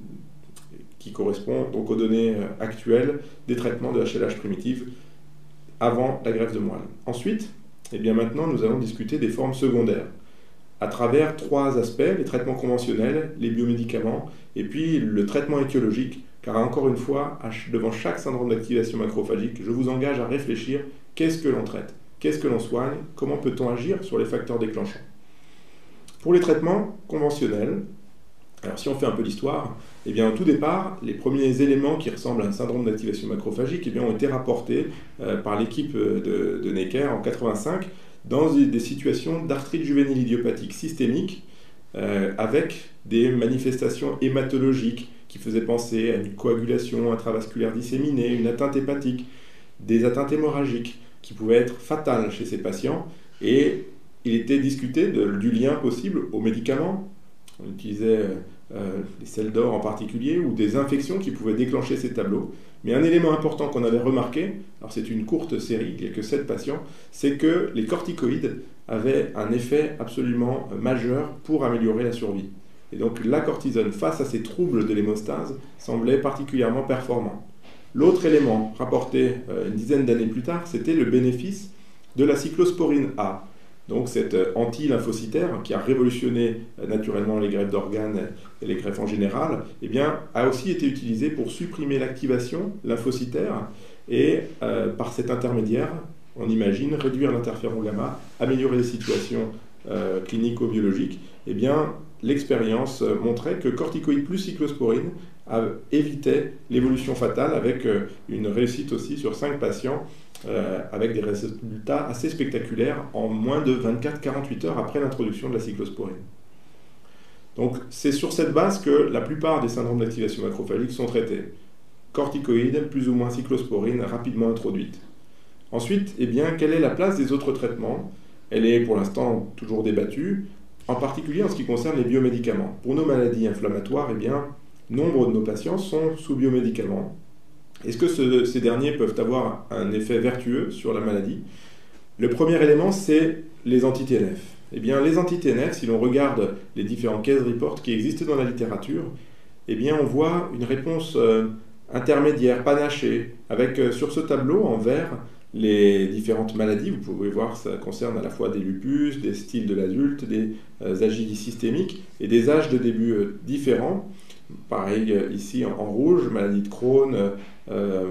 qui correspond donc aux données actuelles des traitements de H L H primitive avant la greffe de moelle. Ensuite, eh bien, maintenant, nous allons discuter des formes secondaires, à travers trois aspects, les traitements conventionnels, les biomédicaments, et puis le traitement étiologique, car encore une fois, devant chaque syndrome d'activation macrophagique, je vous engage à réfléchir qu'est-ce que l'on traite, qu'est-ce que l'on soigne, comment peut-on agir sur les facteurs déclenchants. Pour les traitements conventionnels, alors si on fait un peu d'histoire, eh bien au tout départ, les premiers éléments qui ressemblent à un syndrome d'activation macrophagique eh bien, ont été rapportés euh, par l'équipe de, de Necker en mille neuf cent quatre-vingt-cinq dans des situations d'arthrite juvénile idiopathique systémique euh, avec des manifestations hématologiques qui faisaient penser à une coagulation intravasculaire disséminée, une atteinte hépatique, des atteintes hémorragiques qui pouvaient être fatales chez ces patients, et il était discuté de, du lien possible aux médicaments. On utilisait euh, les sels d'or en particulier, ou des infections qui pouvaient déclencher ces tableaux. Mais un élément important qu'on avait remarqué, alors c'est une courte série, il n'y a que sept patients, c'est que les corticoïdes avaient un effet absolument majeur pour améliorer la survie. Et donc la cortisone, face à ces troubles de l'hémostase, semblait particulièrement performant. L'autre élément rapporté euh, une dizaine d'années plus tard, c'était le bénéfice de la cyclosporine A. Donc cette anti-lymphocytaire qui a révolutionné euh, naturellement les greffes d'organes et les greffes en général, eh bien, a aussi été utilisée pour supprimer l'activation lymphocytaire et euh, par cet intermédiaire, on imagine, réduire l'interféron gamma, améliorer les situations euh, clinico-biologiques. Eh bien, l'expérience montrait que corticoïdes plus cyclosporine évitait l'évolution fatale avec euh, une réussite aussi sur cinq patients euh, avec des résultats assez spectaculaires en moins de vingt-quatre à quarante-huit heures après l'introduction de la cyclosporine. Donc c'est sur cette base que la plupart des syndromes d'activation macrophagique sont traités. Corticoïdes plus ou moins cyclosporine rapidement introduite. Ensuite, eh bien, quelle est la place des autres traitements? Elle est pour l'instant toujours débattue, en particulier en ce qui concerne les biomédicaments. Pour nos maladies inflammatoires, eh bien, nombre de nos patients sont sous biomédicaments. Est-ce que ce, ces derniers peuvent avoir un effet vertueux sur la maladie? Le premier élément, c'est les anti-T N F. Eh bien, les anti-T N F, si l'on regarde les différents case reports qui existent dans la littérature, eh bien, on voit une réponse euh, intermédiaire, panachée, avec euh, sur ce tableau en vert les différentes maladies. Vous pouvez voir, ça concerne à la fois des lupus, des styles de l'adulte, des euh, agies systémiques et des âges de début euh, différents. Pareil euh, ici en, en rouge, maladie de Crohn, euh,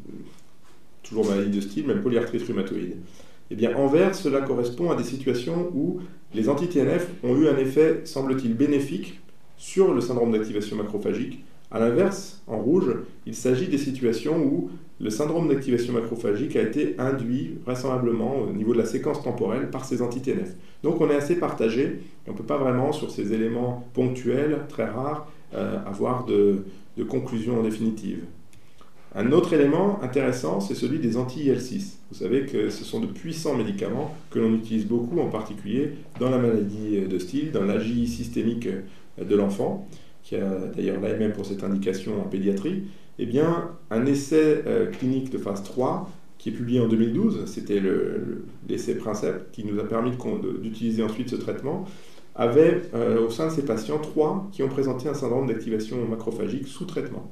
toujours maladie de style, même polyarthrite rhumatoïde. Eh bien, en vert, cela correspond à des situations où les anti-T N F ont eu un effet, semble-t-il, bénéfique sur le syndrome d'activation macrophagique. A l'inverse, en rouge, il s'agit des situations où le syndrome d'activation macrophagique a été induit vraisemblablement au niveau de la séquence temporelle par ces anti-T N F. Donc on est assez partagé, et on ne peut pas vraiment, sur ces éléments ponctuels, très rares, euh, avoir de, de conclusion définitive. Un autre élément intéressant, c'est celui des anti-I L six. Vous savez que ce sont de puissants médicaments que l'on utilise beaucoup, en particulier dans la maladie de Still, dans l'A J I systémique de l'enfant, qui a d'ailleurs l'A M M pour cette indication en pédiatrie. Eh bien, un essai euh, clinique de phase trois, qui est publié en deux mille douze, c'était l'essai le, Princeps, qui nous a permis d'utiliser ensuite ce traitement, avait euh, au sein de ces patients trois qui ont présenté un syndrome d'activation macrophagique sous traitement.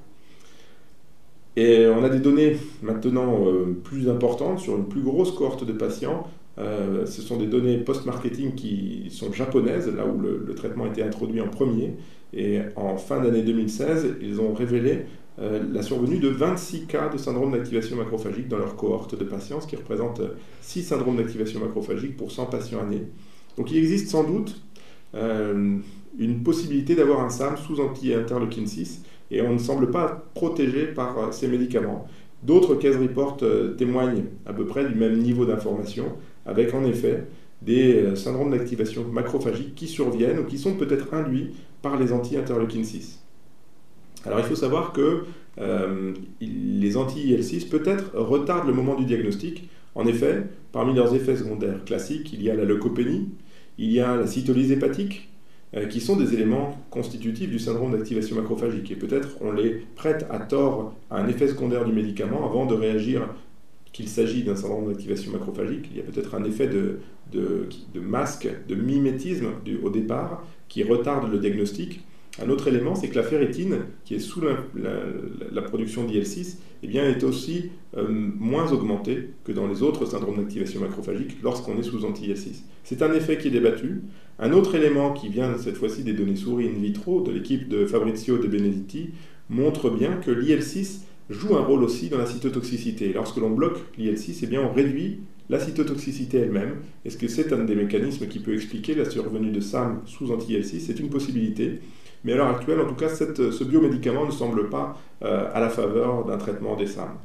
Et on a des données maintenant euh, plus importantes sur une plus grosse cohorte de patients. Euh, ce sont des données post-marketing qui sont japonaises, là où le, le traitement a été introduit en premier. Et en fin d'année deux mille seize, ils ont révélé euh, la survenue de vingt-six cas de syndrome d'activation macrophagique dans leur cohorte de patients, ce qui représente six syndromes d'activation macrophagique pour cent patients années. Donc il existe sans doute euh, une possibilité d'avoir un S A M sous anti-interleukine six, et on ne semble pas protégé par ces médicaments. D'autres case reports témoignent à peu près du même niveau d'information, avec en effet des syndromes d'activation macrophagique qui surviennent ou qui sont peut-être induits par les anti-interleukine six. Alors il faut savoir que euh, les anti-I L six peut-être retardent le moment du diagnostic. En effet, parmi leurs effets secondaires classiques, il y a la leucopénie, il y a la cytolyse hépatique, qui sont des éléments constitutifs du syndrome d'activation macrophagique. Et peut-être on les prête à tort à un effet secondaire du médicament avant de réagir qu'il s'agit d'un syndrome d'activation macrophagique. Il y a peut-être un effet de, de, de masque, de mimétisme du, au départ, qui retarde le diagnostic. Un autre élément, c'est que la ferritine, qui est sous la, la, la production d'I L six, eh bien, est aussi euh, moins augmentée que dans les autres syndromes d'activation macrophagique lorsqu'on est sous anti-I L six. C'est un effet qui est débattu. Un autre élément qui vient cette fois-ci des données souris in vitro de l'équipe de Fabrizio De Benedetti montre bien que l'I L six joue un rôle aussi dans la cytotoxicité. Lorsque l'on bloque l'I L six, eh bien, on réduit la cytotoxicité elle-même. Est-ce que c'est un des mécanismes qui peut expliquer la survenue de S A M sous anti-I L six? C'est une possibilité. Mais à l'heure actuelle, en tout cas, cette, ce biomédicament ne semble pas euh, à la faveur d'un traitement des S A M.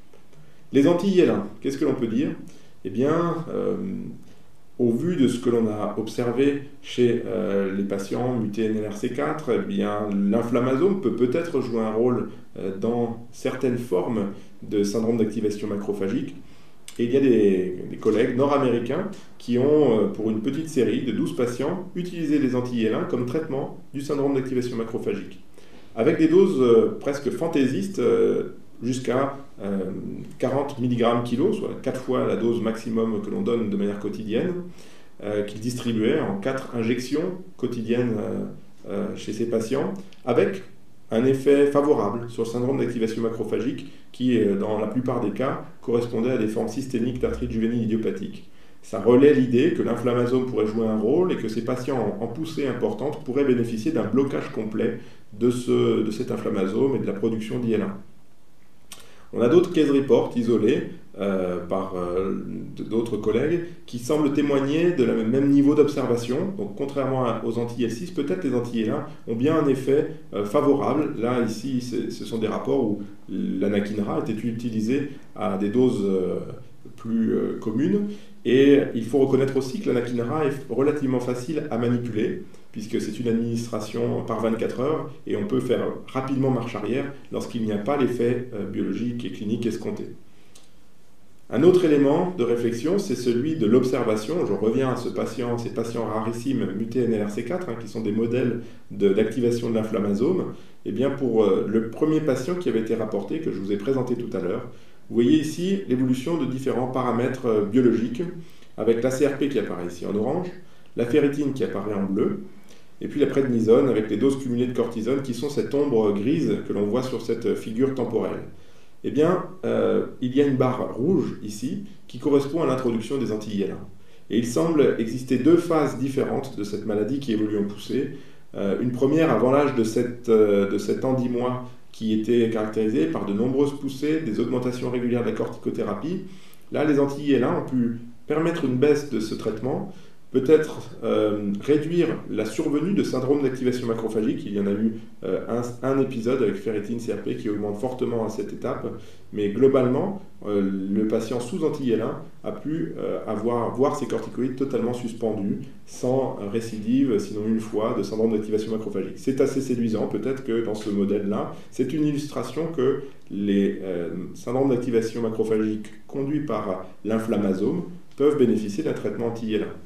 Les anti-I L un, qu'est-ce que l'on peut dire? Eh bien, euh, au vu de ce que l'on a observé chez euh, les patients mutés N L R C quatre, eh bien, l'inflammasome peut peut-être jouer un rôle euh, dans certaines formes de syndrome d'activation macrophagique. Et il y a des, des collègues nord-américains qui ont, euh, pour une petite série de douze patients, utilisé les anti-I L un comme traitement du syndrome d'activation macrophagique, avec des doses euh, presque fantaisistes, euh, jusqu'à euh, quarante milligrammes kilo, soit quatre fois la dose maximum que l'on donne de manière quotidienne, euh, qu'ils distribuaient en quatre injections quotidiennes euh, euh, chez ces patients, avec un effet favorable sur le syndrome d'activation macrophagique qui, dans la plupart des cas, correspondait à des formes systémiques d'arthrite juvénile idiopathique. Ça relaie l'idée que l'inflammasome pourrait jouer un rôle et que ces patients en poussée importante pourraient bénéficier d'un blocage complet de, ce, de cet inflammasome et de la production d'I L un. On a d'autres case reports isolés euh, par euh, d'autres collègues qui semblent témoigner de la même niveau d'observation. Donc contrairement à, aux anti-I L six, peut-être les anti-I L un ont bien un effet euh, favorable. Là, ici, ce sont des rapports où l'anakinra était utilisé à des doses euh, plus euh, communes. Et il faut reconnaître aussi que l'anakinra est relativement facile à manipuler, puisque c'est une administration par vingt-quatre heures, et on peut faire rapidement marche arrière lorsqu'il n'y a pas l'effet euh, biologique et clinique escompté. Un autre élément de réflexion, c'est celui de l'observation. Je reviens à ce patient, ces patients rarissimes mutés N L R C quatre, hein, qui sont des modèles d'activation de, de l'inflammasome. Eh bien, pour euh, le premier patient qui avait été rapporté, que je vous ai présenté tout à l'heure, vous voyez ici l'évolution de différents paramètres euh, biologiques, avec la C R P qui apparaît ici en orange, la ferritine qui apparaît en bleu, et puis la prednisone avec les doses cumulées de cortisone qui sont cette ombre grise que l'on voit sur cette figure temporelle. Eh bien, euh, il y a une barre rouge ici qui correspond à l'introduction des anti-I L un. Et il semble exister deux phases différentes de cette maladie qui évolue en poussée. Euh, une première avant l'âge de sept ans, dix mois, qui était caractérisée par de nombreuses poussées, des augmentations régulières de la corticothérapie. Là, les anti-I L un ont pu permettre une baisse de ce traitement, peut-être euh, réduire la survenue de syndrome d'activation macrophagique. Il y en a eu euh, un, un épisode avec ferritine C R P qui augmente fortement à cette étape, mais globalement, euh, le patient sous anti-I L un a pu euh, avoir, voir ses corticoïdes totalement suspendus, sans récidive, sinon une fois, de syndrome d'activation macrophagique. C'est assez séduisant, peut-être que dans ce modèle-là, c'est une illustration que les euh, syndromes d'activation macrophagique conduits par l'inflammasome peuvent bénéficier d'un traitement anti-I L un.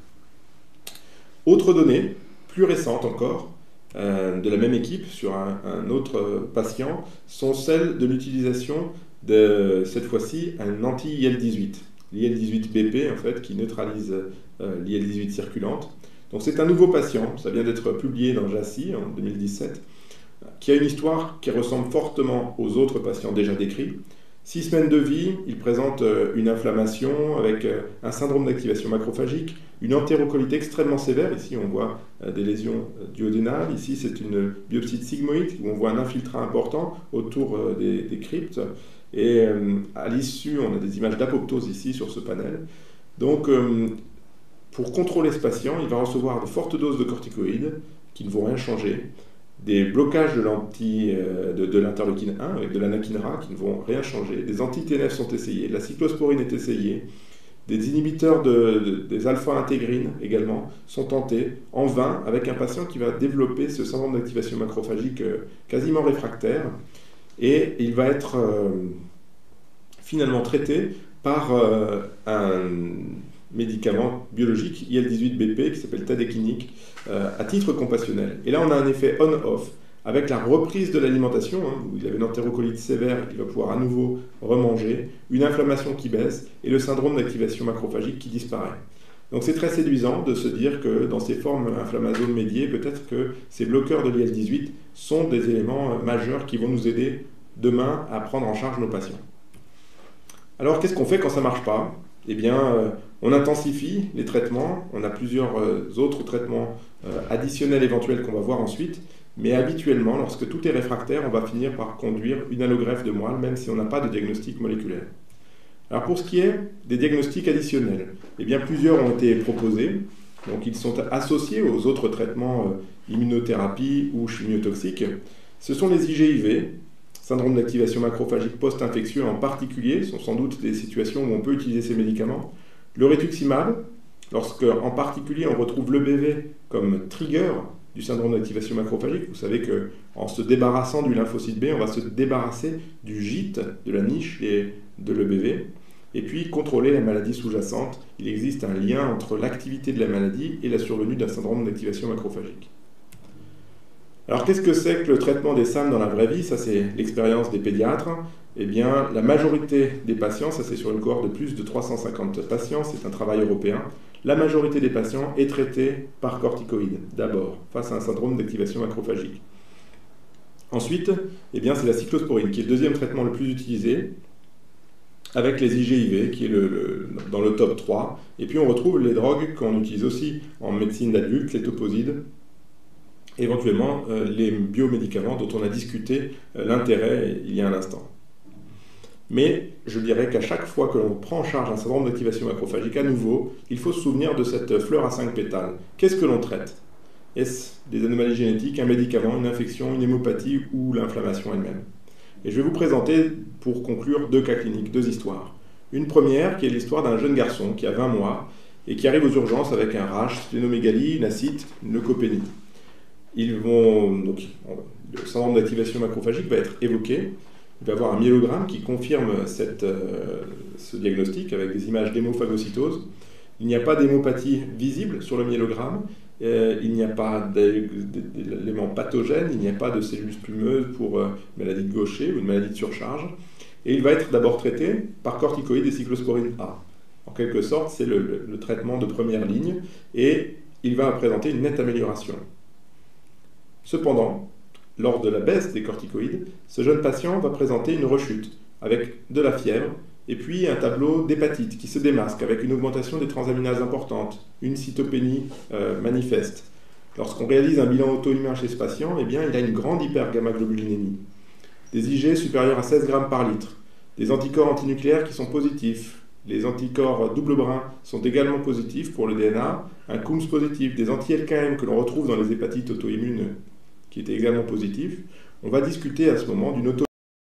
Autre donnée, plus récente encore, euh, de la même équipe sur un, un autre patient, sont celles de l'utilisation de, cette fois-ci, un anti-I L dix-huit. L'I L dix-huit B P, en fait, qui neutralise euh, l'I L dix-huit circulante. Donc c'est un nouveau patient, ça vient d'être publié dans J A C I en deux mille dix-sept, qui a une histoire qui ressemble fortement aux autres patients déjà décrits. Six semaines de vie, il présente une inflammation avec un syndrome d'activation macrophagique, une entérocolite extrêmement sévère. Ici, on voit des lésions duodénales. Ici, c'est une biopsie de sigmoïde où on voit un infiltrat important autour des, des cryptes. Et à l'issue, on a des images d'apoptose ici sur ce panel. Donc, pour contrôler ce patient, il va recevoir de fortes doses de corticoïdes qui ne vont rien changer, des blocages de l'anti, de, de l'interleukine un avec de l'anakinra qui ne vont rien changer, des anti-T N F sont essayés, la cyclosporine est essayée, des inhibiteurs de, de, des alpha-intégrines également sont tentés, en vain, avec un patient qui va développer ce syndrome d'activation macrophagique quasiment réfractaire, et il va être euh, finalement traité par euh, un médicament biologique I L dix-huit B P qui s'appelle tadéquinique euh, à titre compassionnel. Et là, on a un effet on-off avec la reprise de l'alimentation, hein, où il avait une entérocolite sévère, il va pouvoir à nouveau remanger, une inflammation qui baisse et le syndrome d'activation macrophagique qui disparaît. Donc c'est très séduisant de se dire que dans ces formes inflammasomes médiées, peut-être que ces bloqueurs de l'I L dix-huit sont des éléments majeurs qui vont nous aider demain à prendre en charge nos patients. Alors qu'est-ce qu'on fait quand ça ne marche pas ? Eh bien, euh, on intensifie les traitements, on a plusieurs euh, autres traitements euh, additionnels éventuels qu'on va voir ensuite, mais habituellement, lorsque tout est réfractaire, on va finir par conduire une allogreffe de moelle, même si on n'a pas de diagnostic moléculaire. Alors pour ce qui est des diagnostics additionnels, eh bien plusieurs ont été proposés, donc ils sont associés aux autres traitements euh, immunothérapie ou chimiotoxiques. Ce sont les I G I V, syndrome d'activation macrophagique post-infectieux en particulier, sont sans doute des situations où on peut utiliser ces médicaments. Le rituximab, lorsque en particulier on retrouve l'E B V comme trigger du syndrome d'activation macrophagique, vous savez qu'en se débarrassant du lymphocyte B, on va se débarrasser du gîte, de la niche et de l'E B V, et puis contrôler la maladie sous-jacente. Il existe un lien entre l'activité de la maladie et la survenue d'un syndrome d'activation macrophagique. Alors qu'est-ce que c'est que le traitement des S A M dans la vraie vie? Ça c'est l'expérience des pédiatres. Eh bien, la majorité des patients, ça c'est sur une cohorte de plus de trois cent cinquante patients, c'est un travail européen, la majorité des patients est traitée par corticoïdes, d'abord, face à un syndrome d'activation macrophagique. Ensuite, eh bien, c'est la cyclosporine, qui est le deuxième traitement le plus utilisé, avec les I G I V, qui est le, le, dans le top trois. Et puis on retrouve les drogues qu'on utilise aussi en médecine d'adulte, les toposides, éventuellement euh, les biomédicaments dont on a discuté euh, l'intérêt il y a un instant. Mais je dirais qu'à chaque fois que l'on prend en charge un syndrome d'activation macrophagique, à nouveau, il faut se souvenir de cette fleur à cinq pétales. Qu'est-ce que l'on traite? Est-ce des anomalies génétiques, un médicament, une infection, une hémopathie ou l'inflammation elle-même? Et je vais vous présenter, pour conclure, deux cas cliniques, deux histoires. Une première qui est l'histoire d'un jeune garçon qui a vingt mois et qui arrive aux urgences avec un rash, splénomégalie, une ascite, une leucopénie. Ils vont, donc, le syndrome d'activation macrophagique va être évoqué. Il va y avoir un myélogramme qui confirme cette, euh, ce diagnostic avec des images d'hémophagocytose. Il n'y a pas d'hémopathie visible sur le myélogramme. Euh, il n'y a pas d'éléments pathogènes, il n'y a pas de cellules spumeuses pour euh, une maladie de Gaucher ou une maladie de surcharge. Et il va être d'abord traité par corticoïdes et cyclosporine A. En quelque sorte, c'est le, le, le traitement de première ligne et il va présenter une nette amélioration. Cependant, lors de la baisse des corticoïdes, ce jeune patient va présenter une rechute avec de la fièvre et puis un tableau d'hépatite qui se démasque avec une augmentation des transaminases importantes, une cytopénie euh, manifeste. Lorsqu'on réalise un bilan auto-immun chez ce patient, eh bien, il a une grande hypergammaglobulinémie, des I G supérieurs à seize grammes par litre, des anticorps antinucléaires qui sont positifs, les anticorps double brin sont également positifs pour le D N A, un C O M S positif, des anti-L K M que l'on retrouve dans les hépatites auto-immunes qui étaient également positifs, on va discuter à ce moment d'une auto